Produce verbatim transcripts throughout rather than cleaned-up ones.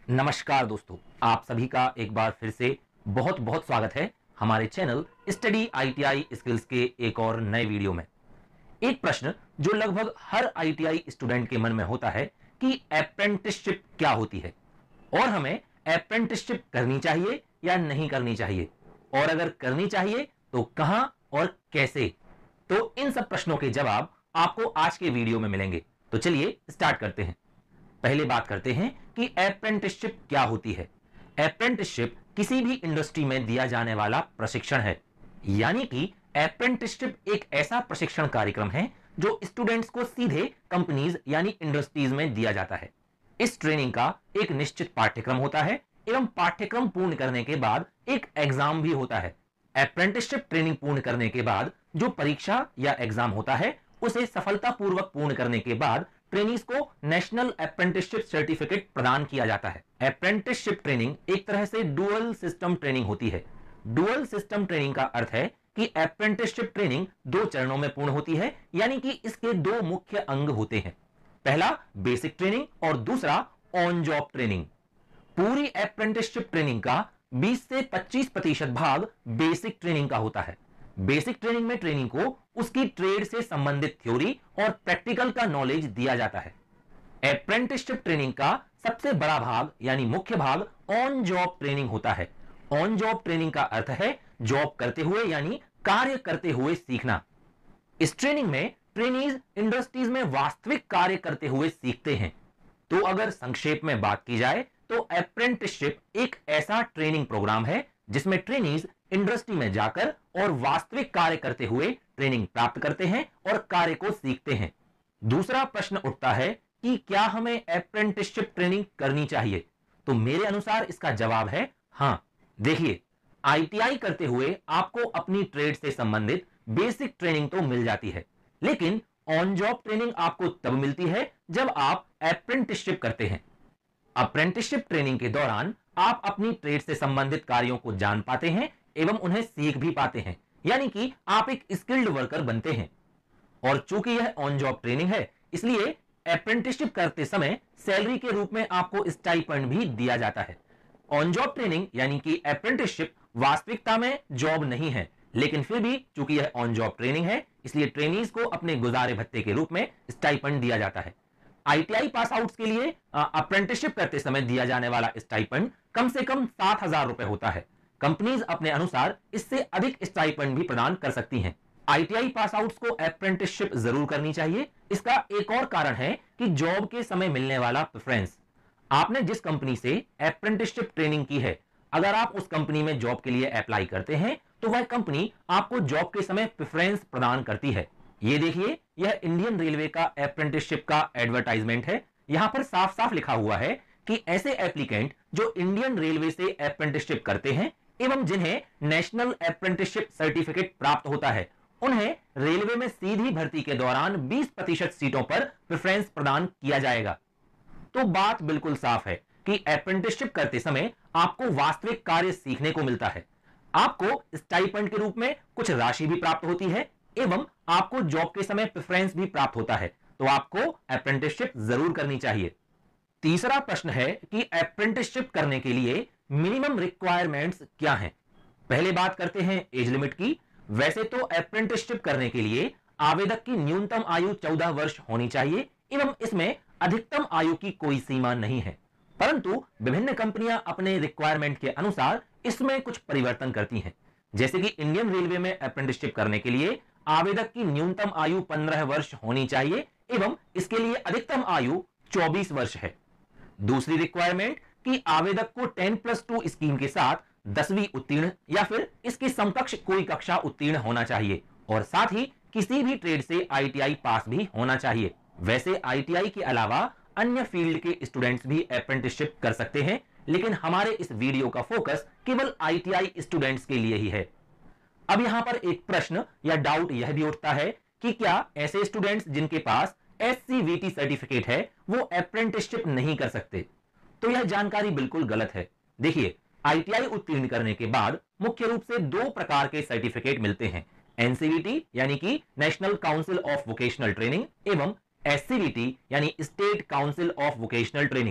नमस्कार दोस्तों, आप सभी का एक बार फिर से बहुत बहुत स्वागत है हमारे चैनल स्टडी आईटीआई स्किल्स के एक और नए वीडियो में। एक प्रश्न जो लगभग हर आईटीआई स्टूडेंट के मन में होता है कि अप्रेंटिसशिप क्या होती है और हमें अप्रेंटिसशिप करनी चाहिए या नहीं करनी चाहिए, और अगर करनी चाहिए तो कहां और कैसे। तो इन सब प्रश्नों के जवाब आपको आज के वीडियो में मिलेंगे। तो चलिए स्टार्ट करते हैं। पहले बात करते हैं कि अप्रेंटिसशिप क्या होती है। अप्रेंटिसशिप किसी भी इंडस्ट्री में दिया जाने वाला प्रशिक्षण है, यानी कि अप्रेंटिसशिप एक ऐसा प्रशिक्षण कार्यक्रम है जो स्टूडेंट्स को सीधे कंपनीज यानी इंडस्ट्रीज में दिया जाता है। इस ट्रेनिंग का एक निश्चित पाठ्यक्रम होता है एवं पाठ्यक्रम पूर्ण करने के बाद एक एग्जाम भी होता है। अप्रेंटिसशिप ट्रेनिंग पूर्ण करने के बाद जो परीक्षा या एग्जाम होता है, उसे सफलतापूर्वक पूर्ण करने के बाद ट्रेनीज को नेशनल अप्रेंटिसशिप सर्टिफिकेट प्रदान किया जाता है। अप्रेंटिसशिप ट्रेनिंग एक तरह से डुअल सिस्टम ट्रेनिंग होती है। डुअल सिस्टम ट्रेनिंग का अर्थ है कि अप्रेंटिसशिप ट्रेनिंग दो चरणों में पूर्ण होती है, यानी कि इसके दो मुख्य अंग होते हैं। पहला बेसिक ट्रेनिंग और दूसरा ऑन जॉब ट्रेनिंग। पूरी अप्रेंटिसशिप ट्रेनिंग का बीस से पच्चीस प्रतिशत भाग बेसिक ट्रेनिंग का होता है। बेसिक ट्रेनिंग में ट्रेनिंग को उसकी ट्रेड से संबंधित थ्योरी और प्रैक्टिकल का नॉलेज दिया जाता है। अप्रेंटिसशिप ट्रेनिंग का सबसे बड़ा भाग यानी मुख्य भाग ऑन जॉब ट्रेनिंग होता है। ऑन जॉब ट्रेनिंग का अर्थ है जॉब करते हुए यानी कार्य करते हुए सीखना। इस ट्रेनिंग में ट्रेनीज इंडस्ट्रीज में वास्तविक कार्य करते हुए सीखते हैं। तो अगर संक्षेप में बात की जाए तो अप्रेंटिसशिप एक ऐसा ट्रेनिंग प्रोग्राम है जिसमें ट्रेनीज इंडस्ट्री में जाकर और वास्तविक कार्य करते हुए ट्रेनिंग प्राप्त करते हैं और कार्य को सीखते हैं। दूसरा प्रश्न उठता है कि क्या हमें अप्रेंटिसशिप ट्रेनिंग करनी चाहिए। तो मेरे अनुसार इसका जवाब है हां। देखिए, आईटीआई करते हुए आपको अपनी ट्रेड से संबंधित बेसिक ट्रेनिंग तो मिल जाती है, लेकिन ऑन जॉब ट्रेनिंग आपको तब मिलती है जब आप अप्रेंटिसशिप करते हैं। अप्रेंटिसशिप ट्रेनिंग के दौरान आप अपनी ट्रेड से संबंधित कार्यों को जान पाते हैं एवं उन्हें सीख भी पाते हैं, यानी कि आप एक स्किल्ड वर्कर बनते हैं। और चूंकि यह ऑन जॉब ट्रेनिंग है, इसलिए अप्रेंटिसशिप करते समय सैलरी के रूप में आपको स्टाइपेंड भी दिया जाता है। ऑन जॉब ट्रेनिंग यानी कि अप्रेंटिसशिप वास्तविकता में जॉब नहीं है, लेकिन फिर भी चूंकि यह ऑन जॉब ट्रेनिंग है, इसलिए ट्रेनीज को अपने गुजारे भत्ते के रूप में स्टाइपेंड दिया जाता है। आईटीआई पास आउट्स के लिए अप्रेंटिसशिप करते समय दिया जाने वाला स्टाइपेंड कम से कम सात हजार रुपए होता है। कंपनीज अपने अनुसार इससे अधिक स्टाइपेंड भी प्रदान कर सकती हैं। आईटीआई पास आउट्स को अप्रेंटिसशिप जरूर करनी चाहिए। इसका एक और कारण है कि जॉब के समय मिलने वाला प्रेफरेंस। आपने जिस कंपनी से अप्रेंटिसशिप ट्रेनिंग की है, अगर आप उस कंपनी में जॉब के लिए अप्लाई करते हैं तो वह कंपनी आपको जॉब के समय प्रेफरेंस प्रदान करती है। ये देखिए, यह इंडियन रेलवे का अप्रेंटिसशिप का एडवर्टाइजमेंट है। यहां पर साफ साफ लिखा हुआ है कि ऐसे एप्लीकेंट जो इंडियन रेलवे से अप्रेंटिसशिप करते हैं एवं जिन्हें नेशनल अप्रेंटिसशिप सर्टिफिकेट प्राप्त होता है, उन्हें रेलवे में सीधी भर्ती के दौरान बीस प्रतिशत सीटों पर प्रेफरेंस प्रदान किया जाएगा। तो बात बिल्कुल साफ है कि अप्रेंटिसशिप करते समय आपको वास्तविक कार्य सीखने को मिलता है। आपको स्टाइपेंड के रूप में कुछ राशि भी प्राप्त होती है एवं आपको जॉब के समय प्रेफरेंस भी प्राप्त होता है। तो आपको अप्रेंटिसशिप जरूर करनी चाहिए। तीसरा प्रश्न है कि अप्रेंटिसशिप करने के लिए मिनिमम रिक्वायरमेंट्स क्या हैं। पहले बात करते हैं एज लिमिट की। वैसे तो अप्रेंटिसशिप करने के लिए आवेदक की न्यूनतम आयु चौदह वर्ष होनी चाहिए एवं इसमें अधिकतम आयु की कोई सीमा नहीं है, परंतु विभिन्न कंपनियां अपने रिक्वायरमेंट के अनुसार इसमें कुछ परिवर्तन करती हैं। जैसे कि इंडियन रेलवे में अप्रेंटिसशिप करने के लिए आवेदक की न्यूनतम आयु पंद्रह वर्ष होनी चाहिए एवं इसके लिए अधिकतम आयु चौबीस वर्ष है। दूसरी रिक्वायरमेंट कि आवेदक को टेन प्लस टू स्कीम के साथ दसवीं उत्तीर्ण या फिर इसकी समकक्ष कोई कक्षा उत्तीर्ण होना चाहिए और साथ ही किसी भी ट्रेड से आईटीआई पास भी होना चाहिए। वैसे आईटीआई के अलावा अन्य फील्ड के स्टूडेंट्स भी अप्रेंटिसशिप कर सकते हैं, लेकिन हमारे इस वीडियो का फोकस केवल आईटीआई स्टूडेंट्स के लिए ही है। अब यहां पर एक प्रश्न या डाउट यह भी उठता है कि क्या ऐसे स्टूडेंट्स जिनके पास एससीवीटी सर्टिफिकेट है वो अप्रेंटिसशिप नहीं कर सकते। तो यह जानकारी बिल्कुल गलत है। देखिए, आईटीआई उत्तीर्ण करने के बाद मुख्य रूप से दो प्रकार के सर्टिफिकेट मिलते हैं, एनसीवीटी यानी कि National Council of Vocational Training एवं एससीवीटी यानी State Council of Vocational Training.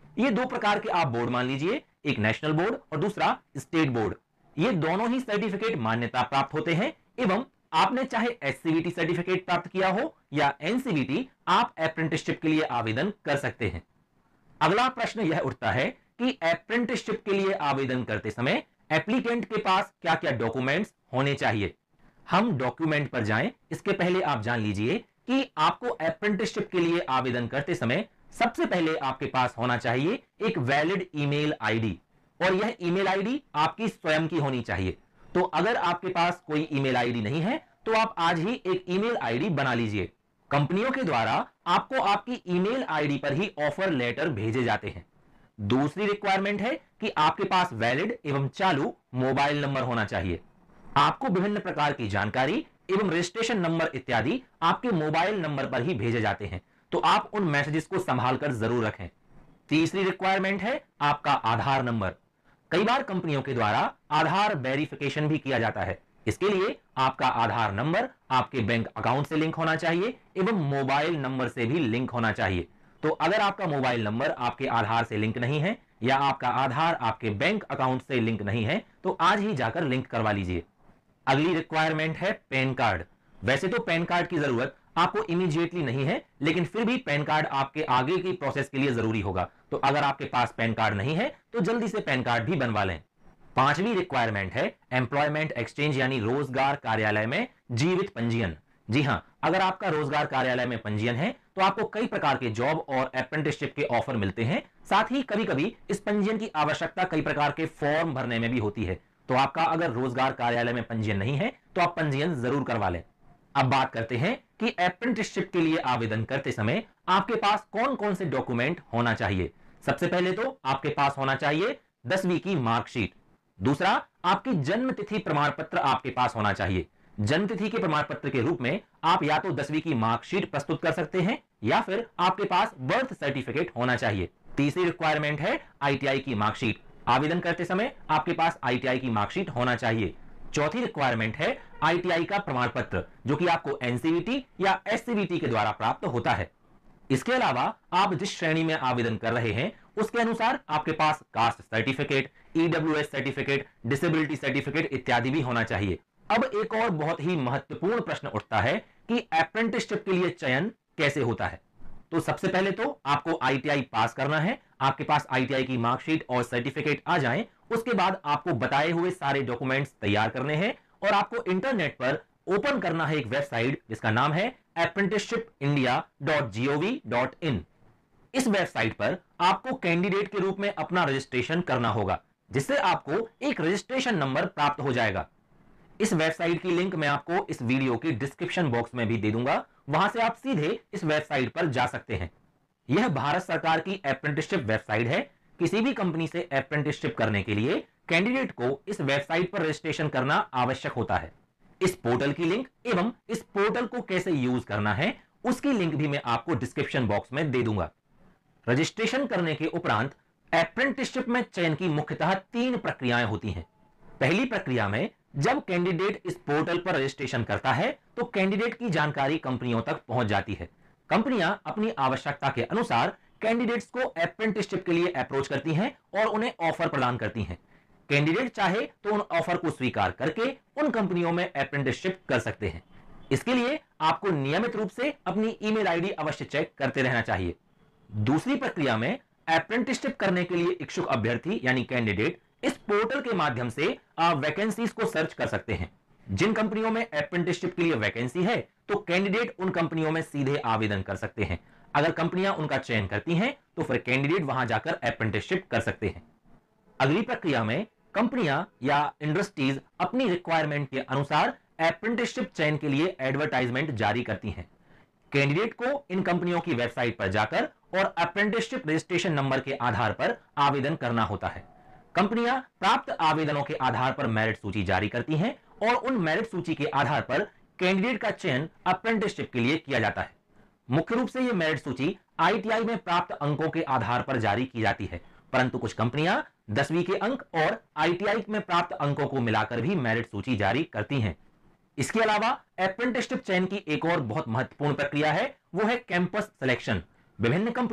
ये दो प्रकार के आप बोर्ड मान लीजिए, एक नेशनल बोर्ड और दूसरा स्टेट बोर्ड। ये दोनों ही सर्टिफिकेट मान्यता प्राप्त होते हैं एवं आपने चाहे एससीबीटी सर्टिफिकेट प्राप्त किया हो या एनसीबीटी, आप अप्रेंटिसशिप के लिए आवेदन कर सकते हैं। अगला प्रश्न यह उठता है कि अप्रेंटिसशिप के लिए आवेदन करते समय एप्लीकेंट के पास क्या क्या डॉक्यूमेंट्स होने चाहिए। हम डॉक्यूमेंट पर जाएं, इसके पहले आप जान लीजिए कि आपको अप्रेंटिसशिप के लिए आवेदन करते समय सबसे पहले आपके पास होना चाहिए एक वैलिड ईमेल आईडी, और यह ईमेल आईडी आपकी स्वयं की होनी चाहिए। तो अगर आपके पास कोई ईमेल आईडी नहीं है तो आप आज ही एक ईमेल आईडी बना लीजिए। कंपनियों के द्वारा आपको आपकी ईमेल आईडी पर ही ऑफर लेटर भेजे जाते हैं। दूसरी रिक्वायरमेंट है कि आपके पास वैलिड एवं चालू मोबाइल नंबर होना चाहिए। आपको विभिन्न प्रकार की जानकारी एवं रजिस्ट्रेशन नंबर इत्यादि आपके मोबाइल नंबर पर ही भेजे जाते हैं, तो आप उन मैसेजेस को संभाल कर जरूर रखें। तीसरी रिक्वायरमेंट है आपका आधार नंबर। कई बार कंपनियों के द्वारा आधार वेरिफिकेशन भी किया जाता है। इसके लिए आपका आधार नंबर आपके बैंक अकाउंट से लिंक होना चाहिए एवं मोबाइल नंबर से भी लिंक होना चाहिए। तो अगर आपका मोबाइल नंबर आपके आधार से लिंक नहीं है या आपका आधार आपके बैंक अकाउंट से लिंक नहीं है तो आज ही जाकर लिंक करवा लीजिए। अगली रिक्वायरमेंट है पैन कार्ड। वैसे तो पैन कार्ड की जरूरत आपको इमीडिएटली नहीं है, लेकिन फिर भी पैन कार्ड आपके आगे की प्रोसेस के लिए जरूरी होगा। तो अगर आपके पास पैन कार्ड नहीं है तो जल्दी से पैन कार्ड भी बनवा लें। पांचवी रिक्वायरमेंट है एम्प्लॉयमेंट एक्सचेंज यानी रोजगार कार्यालय में जीवित पंजीयन। जी हां, अगर आपका रोजगार कार्यालय में पंजीयन है तो आपको कई प्रकार के जॉब और अप्रेंटिसशिप के ऑफर मिलते हैं। साथ ही कभी कभी इस पंजीयन की आवश्यकता कई प्रकार के फॉर्म भरने में भी होती है। तो आपका अगर रोजगार कार्यालय में पंजीयन नहीं है तो आप पंजीयन जरूर करवा लें। अब बात करते हैं कि अप्रेंटिसशिप के लिए आवेदन करते समय आपके पास कौन कौन से डॉक्यूमेंट होना चाहिए। सबसे पहले तो आपके पास होना चाहिए दसवीं की मार्कशीट। दूसरा, आपकी जन्म तिथि प्रमाण पत्र आपके पास होना चाहिए। जन्म तिथि के प्रमाण पत्र के रूप में आप या तो दसवीं की मार्कशीट प्रस्तुत कर सकते हैं या फिर आपके पास बर्थ सर्टिफिकेट होना चाहिए। तीसरी रिक्वायरमेंट है आईटीआई की मार्कशीट। आवेदन करते समय आपके पास आईटीआई की मार्कशीट होना चाहिए। चौथी रिक्वायरमेंट है आईटीआई का प्रमाण पत्र, जो कि आपको एनसीवीटी या एससीवीटी के द्वारा प्राप्त होता है। इसके अलावा आप जिस श्रेणी में आवेदन कर रहे हैं उसके अनुसार आपके पास caste certificate, EWS certificate, disability certificate इत्यादि भी होना चाहिए। अब एक और बहुत ही महत्वपूर्ण प्रश्न उठता है कि अप्रेंटिसशिप के लिए चयन कैसे होता है। तो सबसे पहले तो आपको आईटीआई पास करना है। आपके पास आईटीआई की मार्कशीट और सर्टिफिकेट आ जाएं, उसके बाद आपको बताए हुए सारे डॉक्यूमेंट्स तैयार करने हैं और आपको इंटरनेट पर ओपन करना है एक वेबसाइट जिसका नाम है apprenticeship India dot G O V dot in. इस वेबसाइट पर आपको कैंडिडेट के रूप में अपना रजिस्ट्रेशन करना होगा, जिससे आपको एक रजिस्ट्रेशन नंबर प्राप्त हो जाएगा। इस वेबसाइट की लिंक मैं आपको इस वीडियो की डिस्क्रिप्शन बॉक्स में भी दे दूंगा, वहां से आप सीधे इस वेबसाइट पर जा सकते हैं। यह भारत सरकार की अप्रेंटिसशिप वेबसाइट है। किसी भी कंपनी से अप्रेंटिसशिप करने के लिए कैंडिडेट को इस वेबसाइट पर रजिस्ट्रेशन करना आवश्यक होता है। इस पोर्टल की लिंक एवं इस पोर्टल को कैसे यूज करना है उसकी लिंक भी मैं आपको डिस्क्रिप्शन बॉक्स में दे दूंगा। रजिस्ट्रेशन करने के उपरांत अप्रेंटिसशिप में चयन की मुख्यतः तीन प्रक्रियाएं होती हैं। पहली प्रक्रिया में जब कैंडिडेट इस पोर्टल पर रजिस्ट्रेशन करता है तो कैंडिडेट की जानकारी कंपनियों तक पहुंच जाती है। कंपनियां अपनी आवश्यकता के अनुसार कैंडिडेट्स को अप्रेंटिसशिप के लिए अप्रोच करती हैं और उन्हें ऑफर प्रदान करती हैं। कैंडिडेट चाहे तो उन ऑफर को स्वीकार करके उन कंपनियों में अप्रेंटिसशिप कर सकते हैं। इसके लिए आपको नियमित रूप से अपनी ईमेल आईडी अवश्य चेक करते रहना चाहिए। दूसरी प्रक्रिया में अप्रेंटिसशिप करने के लिए इच्छुक अभ्यर्थी यानी कैंडिडेट इस पोर्टल के माध्यम से वैकेंसीज को सर्च कर सकते हैं। जिन कंपनियों में अप्रेंटिसशिप के लिए वैकेंसी है तो कैंडिडेट उन कंपनियों में सीधे आवेदन कर सकते हैं। अगर कंपनियां उनका चयन करती हैं तो फिर कैंडिडेट वहां जाकर अप्रेंटिसशिप कर सकते हैं। अगली प्रक्रिया में कंपनियां या इंडस्ट्रीज अपनी रिक्वायरमेंट के अनुसार अप्रेंटिसशिप चयन के लिए एडवर्टाइजमेंट जारी करती हैं। कैंडिडेट को इन कंपनियों की वेबसाइट पर जाकर और अप्रेंटिसशिप रजिस्ट्रेशन नंबर के आधार पर आवेदन करना होता है। कंपनियां प्राप्त आवेदनों के आधार पर मेरिट सूची जारी करती हैं और उन मेरिट सूची के आधार पर कैंडिडेट का चयन अप्रेंटिसशिप के लिए किया जाता है। मुख्य रूप से यह मेरिट सूची आईटीआई में प्राप्त अंकों के आधार पर जारी की जाती है, परंतु कुछ कंपनियां दसवीं के अंक और आईटीआई में प्राप्त अंकों को मिलाकर भी मेरिट सूची जारी करती हैं। इसके अलावा अप्रेंटिसशिप चयन की एक और बहुत महत्वपूर्ण प्रक्रिया है, वो है कैंपस सिलेक्शन। विभिन्न कंपनियां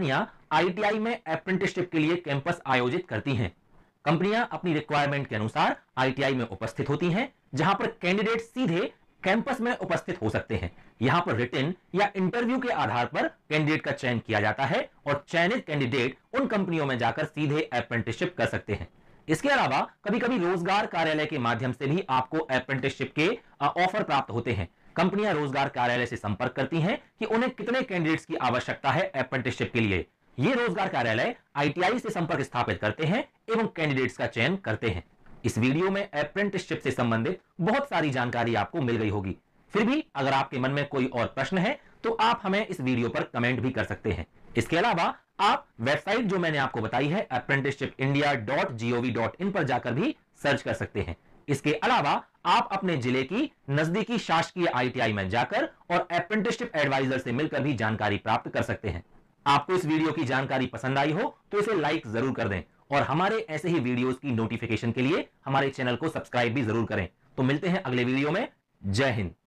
आईटीआई में अप्रेंटिसशिप के लिए कैंपस आयोजित करती हैं। कंपनियां अपनी रिक्वायरमेंट के अनुसार आईटीआई में उपस्थित होती हैं, जहां पर कैंडिडेट सीधे कैंपस में उपस्थित हो सकते हैं। यहां पर रिटन या इंटरव्यू के आधार पर कैंडिडेट का चयन किया जाता है और चयनित कैंडिडेट उन कंपनियों में जाकर सीधे अप्रेंटिसशिप कर सकते हैं। इसके अलावा कभी कभी रोजगार कार्यालय के माध्यम से भी आपको अप्रेंटिसशिप के ऑफर प्राप्त होते हैं। कंपनियां रोजगार कार्यालय से संपर्क करती हैं कि उन्हें कितने कैंडिडेट्स की आवश्यकता है अप्रेंटिसशिप के लिए। ये रोजगार कार्यालय आईटीआई से संपर्क स्थापित करते हैं एवं कैंडिडेट्स का चयन करते हैं। इस वीडियो में अप्रेंटिसशिप से संबंधित बहुत सारी जानकारी आपको मिल गई होगी। फिर भी अगर आपके मन में कोई और प्रश्न है तो आप हमें इस वीडियो पर कमेंट भी कर सकते हैं। इसके अलावा आप वेबसाइट जो मैंने आपको बताई है apprenticeship India dot G O V dot in पर जाकर भी सर्च कर सकते हैं। इसके अलावा आप अपने जिले की नजदीकी शासकीय आईटीआई में जाकर और अप्रेंटिसशिप एडवाइजर से मिलकर भी जानकारी प्राप्त कर सकते हैं। आपको इस वीडियो की जानकारी पसंद आई हो तो इसे लाइक जरूर कर दें और हमारे ऐसे ही वीडियोस की नोटिफिकेशन के लिए हमारे चैनल को सब्सक्राइब भी जरूर करें। तो मिलते हैं अगले वीडियो में। जय हिंद।